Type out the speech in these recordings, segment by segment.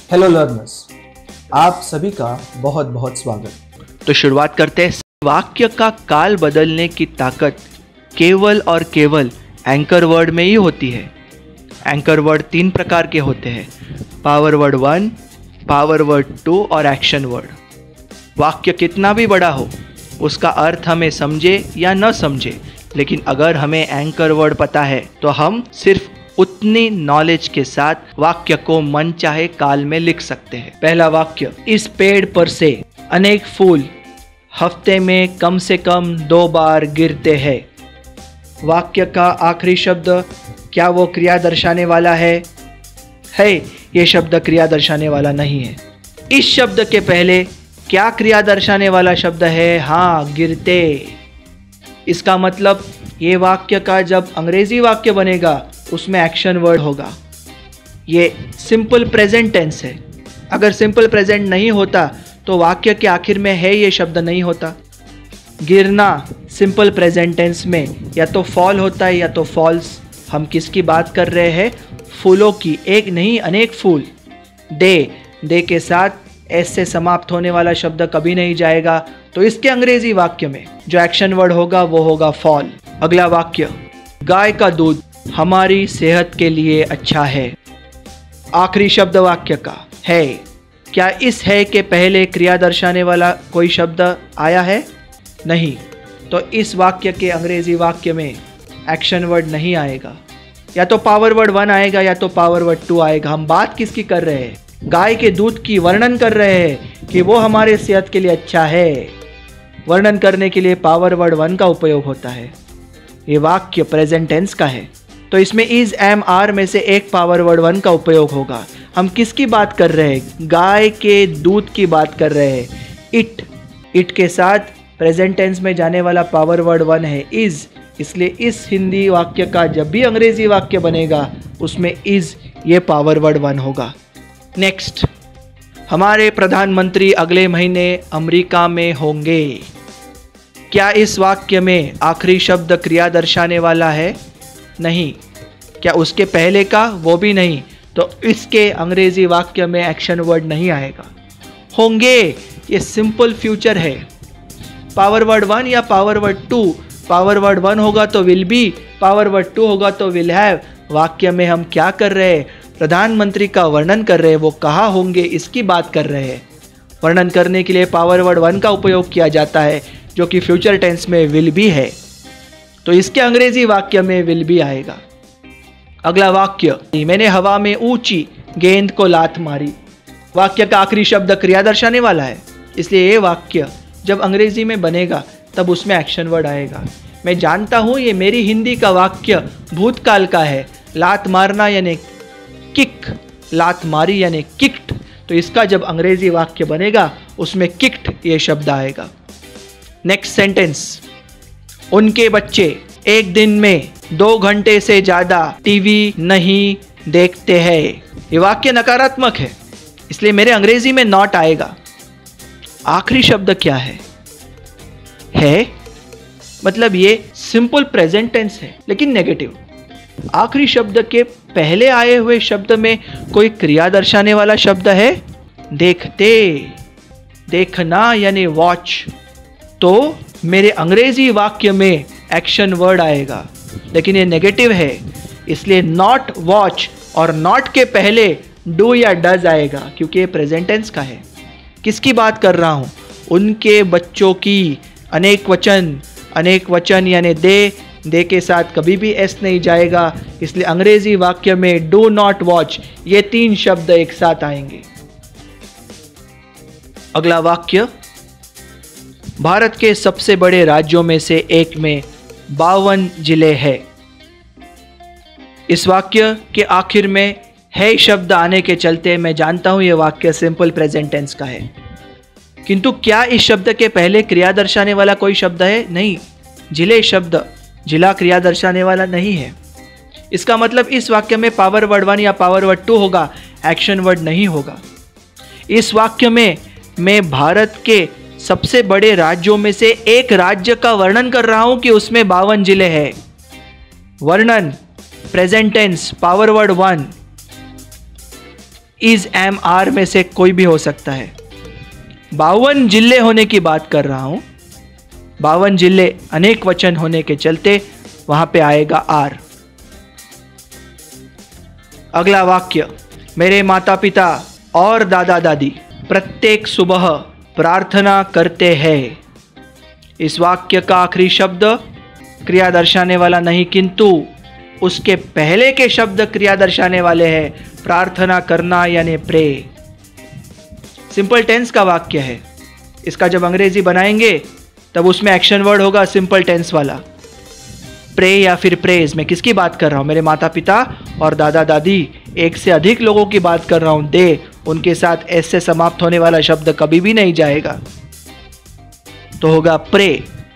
Hello learners, आप सभी का बहुत बहुत स्वागत। तो शुरुआत करते हैं। वाक्य का काल बदलने की ताकत केवल और केवल एंकर वर्ड में ही होती है। एंकर वर्ड 3 प्रकार के होते हैं: पावर वर्ड 1, पावर वर्ड 2 और एक्शन वर्ड। वाक्य कितना भी बड़ा हो, उसका अर्थ हमें समझे या न समझे, लेकिन अगर हमें एंकर वर्ड पता है तो हम सिर्फ उतनी नॉलेज के साथ वाक्य को मन चाहे काल में लिख सकते हैं। पहला वाक्य, इस पेड़ पर से अनेक फूल हफ्ते में कम से कम 2 बार गिरते हैं। वाक्य का आखिरी शब्द क्या वो क्रिया दर्शाने वाला है? ये शब्द क्रिया दर्शाने वाला नहीं है। इस शब्द के पहले क्या क्रिया दर्शाने वाला शब्द है? हाँ, गिरते। इसका मतलब ये वाक्य का जब अंग्रेजी वाक्य बनेगा उसमें एक्शन वर्ड होगा। ये सिंपल प्रेजेंट टेंस है। अगर सिंपल प्रेजेंट नहीं होता तो वाक्य के आखिर में है ये शब्द नहीं होता। गिरना सिंपल प्रेजेंट टेंस में या तो फॉल होता है या तो फॉल्स। हम किसकी बात कर रहे हैं? फूलों की, एक नहीं अनेक फूल। दे के साथ एस से समाप्त होने वाला शब्द कभी नहीं जाएगा, तो इसके अंग्रेजी वाक्य में जो एक्शन वर्ड होगा वो होगा फॉल। अगला वाक्य, गाय का दूध हमारी सेहत के लिए अच्छा है। आखिरी शब्द वाक्य का है। क्या इस है के पहले क्रिया दर्शाने वाला कोई शब्द आया है? नहीं, तो इस वाक्य के अंग्रेजी वाक्य में एक्शन वर्ड नहीं आएगा। या तो पावर वर्ड 1 आएगा या तो पावर वर्ड 2 आएगा। हम बात किसकी कर रहे हैं? गाय के दूध की वर्णन कर रहे हैं कि वो हमारे सेहत के लिए अच्छा है। वर्णन करने के लिए पावर वर्ड 1 का उपयोग होता है। ये वाक्य प्रेजेंट टेंस का है, तो इसमें इज, एम, आर में से एक पावर वर्ड 1 का उपयोग होगा। हम किसकी बात कर रहे हैं? गाय के दूध की बात कर रहे हैं। इट के साथ प्रेजेंट टेंस में जाने वाला पावर वर्ड 1 है इज, इसलिए इस हिंदी वाक्य का जब भी अंग्रेजी वाक्य बनेगा उसमें इज ये पावर वर्ड 1 होगा। नेक्स्ट, हमारे प्रधानमंत्री अगले महीने अमेरिका में होंगे। क्या इस वाक्य में आखिरी शब्द क्रिया दर्शाने वाला है? नहीं। क्या उसके पहले का? वो भी नहीं। तो इसके अंग्रेजी वाक्य में एक्शन वर्ड नहीं आएगा। होंगे ये सिंपल फ्यूचर है। पावर वर्ड 1 या पावर वर्ड 2, पावर वर्ड 1 होगा तो विल बी, पावर वर्ड 2 होगा तो विल हैव। वाक्य में हम क्या कर रहे हैं? प्रधानमंत्री का वर्णन कर रहे हैं। वो कहाँ होंगे इसकी बात कर रहे हैं। वर्णन करने के लिए पावर वर्ड 1 का उपयोग किया जाता है जो कि फ्यूचर टेंस में विल बी है, तो इसके अंग्रेजी वाक्य में विल बी आएगा। अगला वाक्य, मैंने हवा में ऊंची गेंद को लात मारी। वाक्य का आखिरी शब्द क्रिया दर्शाने वाला है, इसलिए ये वाक्य जब अंग्रेजी में बनेगा तब उसमें एक्शन वर्ड आएगा। मैं जानता हूँ ये मेरी हिंदी का वाक्य भूतकाल का है। लात मारना यानी किक, लात मारी यानी किक्ड, तो इसका जब अंग्रेजी वाक्य बनेगा उसमें किक्ड ये शब्द आएगा। नेक्स्ट सेंटेंस, उनके बच्चे एक दिन में 2 घंटे से ज़्यादा टीवी नहीं देखते हैं। ये वाक्य नकारात्मक है, इसलिए मेरे अंग्रेजी में नॉट आएगा। आखिरी शब्द क्या है? मतलब ये सिंपल प्रेजेंट टेंस है लेकिन नेगेटिव। आखिरी शब्द के पहले आए हुए शब्द में कोई क्रिया दर्शाने वाला शब्द है? देखते, देखना यानी वॉच, तो मेरे अंग्रेजी वाक्य में एक्शन वर्ड आएगा, लेकिन ये नेगेटिव है, इसलिए नॉट वॉच और नॉट के पहले डू या डज आएगा क्योंकि ये प्रेजेंट टेंस का है। किसकी बात कर रहा हूँ? उनके बच्चों की। अनेक वचन यानी दे के साथ कभी भी एस नहीं जाएगा, इसलिए अंग्रेजी वाक्य में डू नॉट वॉच ये 3 शब्द एक साथ आएंगे। अगला वाक्य, भारत के सबसे बड़े राज्यों में से एक में 52 जिले हैं। इस वाक्य के आखिर में है शब्द आने के चलते मैं जानता हूं यह वाक्य सिंपल प्रेजेंट टेंस का है, किंतु क्या इस शब्द के पहले क्रिया दर्शाने वाला कोई शब्द है? नहीं। जिले शब्द जिला क्रिया दर्शाने वाला नहीं है। इसका मतलब इस वाक्य में पावर वर्ड 1 या पावर वर्ड 2 होगा, एक्शन वर्ड नहीं होगा। इस वाक्य में मैं भारत के सबसे बड़े राज्यों में से एक राज्य का वर्णन कर रहा हूं कि उसमें 52 जिले हैं। वर्णन present tense power word 1। Is, am, are में से कोई भी हो सकता है। 52 जिले होने की बात कर रहा हूं। 52 जिले अनेक वचन होने के चलते वहां पे आएगा आर। अगला वाक्य, मेरे माता पिता और दादा दादी प्रत्येक सुबह प्रार्थना करते हैं। इस वाक्य का आखिरी शब्द क्रिया दर्शाने वाला नहीं, किंतु उसके पहले के शब्द क्रिया दर्शाने वाले हैं। प्रार्थना करना यानी प्रे। सिंपल टेंस का वाक्य है। इसका जब अंग्रेजी बनाएंगे तब उसमें एक्शन वर्ड होगा सिंपल टेंस वाला। प्रे या फिर प्रेज। मैं किसकी बात कर रहा हूं? मेरे माता पिता और दादा दादी, एक से अधिक लोगों की बात कर रहा हूं। दे, उनके साथ एस से समाप्त होने वाला शब्द कभी भी नहीं जाएगा, तो होगा प्रे।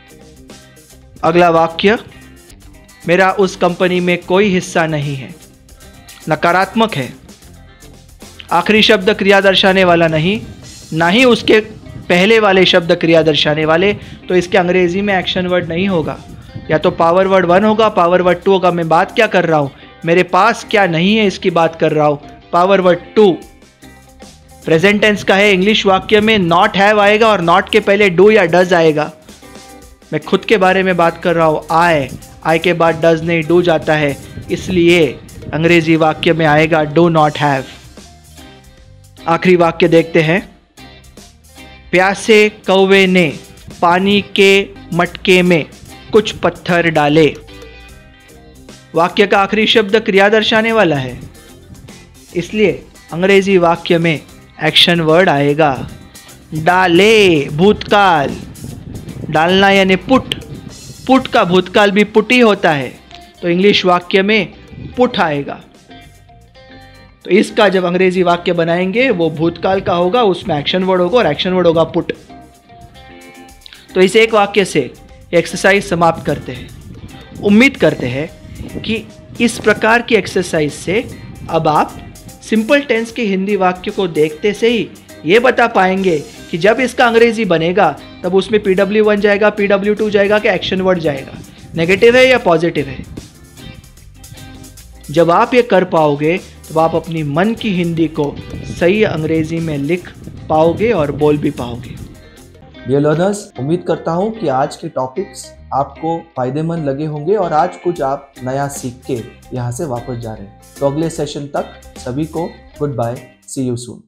अगला वाक्य, मेरा उस कंपनी में कोई हिस्सा नहीं है। नकारात्मक है। आखिरी शब्द क्रिया दर्शाने वाला नहीं, ना ही उसके पहले वाले शब्द क्रिया दर्शाने वाले, तो इसके अंग्रेजी में एक्शन वर्ड नहीं होगा। या तो पावर वर्ड 1 होगा, पावर वर्ड 2 होगा। मैं बात क्या कर रहा हूं? मेरे पास क्या नहीं है इसकी बात कर रहा हूं। पावर वर्ड 2 प्रेजेंट टेंस का है। इंग्लिश वाक्य में नॉट हैव आएगा और नॉट के पहले डू या डज आएगा। मैं खुद के बारे में बात कर रहा हूं। आई के बाद डज नहीं, डू जाता है, इसलिए अंग्रेजी वाक्य में आएगा डू नॉट हैव। आखिरी वाक्य देखते हैं। प्यासे कौवे ने पानी के मटके में कुछ पत्थर डाले। वाक्य का आखिरी शब्द क्रिया दर्शाने वाला है, इसलिए अंग्रेजी वाक्य में एक्शन वर्ड आएगा डाले। भूतकाल, डालना यानी पुट। पुट का भूतकाल भी पुट ही होता है, तो इंग्लिश वाक्य में पुट आएगा। तो इसका जब अंग्रेजी वाक्य बनाएंगे वो भूतकाल का होगा, उसमें एक्शन वर्ड होगा और एक्शन वर्ड होगा पुट। तो इस एक वाक्य से एक्सरसाइज समाप्त करते हैं। उम्मीद करते हैं कि इस प्रकार की एक्सरसाइज से अब आप सिंपल टेंस के हिंदी वाक्य को देखते से ही ये बता पाएंगे कि जब इसका अंग्रेजी बनेगा तब उसमें PW1 जाएगा, PW2 जाएगा कि एक्शन वर्ड जाएगा, नेगेटिव है या पॉजिटिव है। जब आप ये कर पाओगे तब आप अपनी मन की हिंदी को सही अंग्रेजी में लिख पाओगे और बोल भी पाओगे। डियर लर्नर्स, उम्मीद करता हूँ कि आज के टॉपिक्स आपको फायदेमंद लगे होंगे और आज कुछ आप नया सीख के यहाँ से वापस जा रहे हैं। तो अगले सेशन तक सभी को goodbye, see you soon.